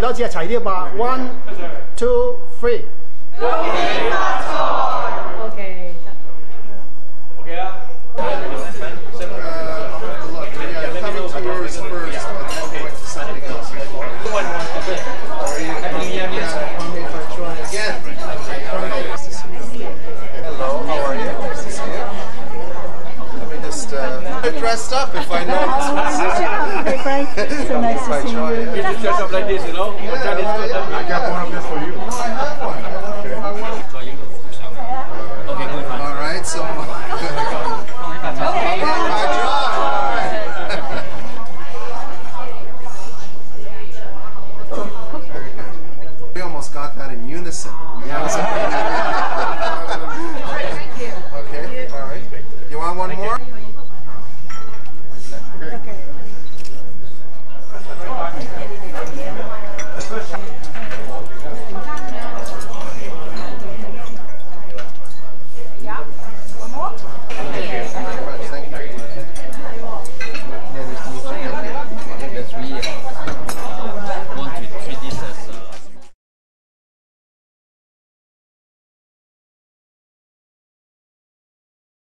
有一次齊啲吧 ，one two three。恭喜發財。OK。OK 啦。 Hello, how are you? Nice to see you. Let me just get dressed up if I know this one. Hey Frank, so nice to see you. You just dress up like this, you know? I got one of